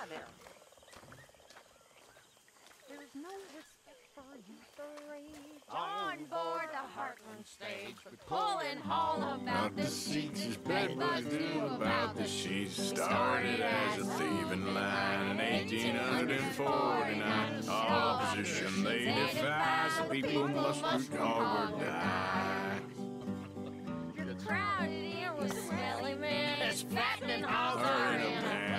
there. There's no respect for youth or age on board the Heartland stage. But pulling all about the seats is bedbugs do about the sheets. Started as a thieving line in 1849. Opposition they devise, the people must root hog or die. The crowd in here was smelly men, as fattening hogs are in a pan.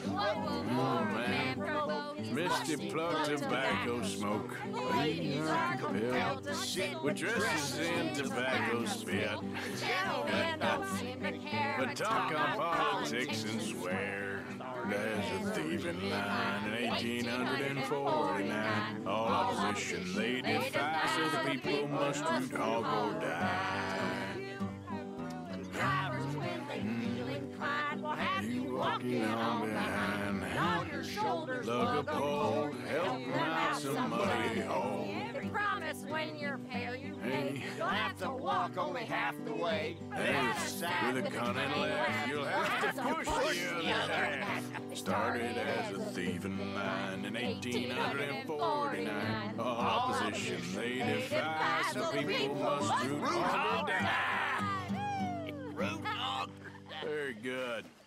Misty plug tobacco smoke. Ladies are compelled to sit with dresses in tobacco spit. Gentlemen don't seem to care, But talk on politics and swear. There's a thieving line in 1849. All opposition they defy, so the people must root hog or die. Drivers, when they feel inclined, will have you walking on behind. On your shoulders, Lug a pole, help them out some muddy hole. They promise when you're fair you pay, you'll have to walk only half the way. With a cunning laugh, you'll have to push the other half. Started as a thieving line in 1849. Opposition they defy, so people must root hog or die. Root hog. Very good.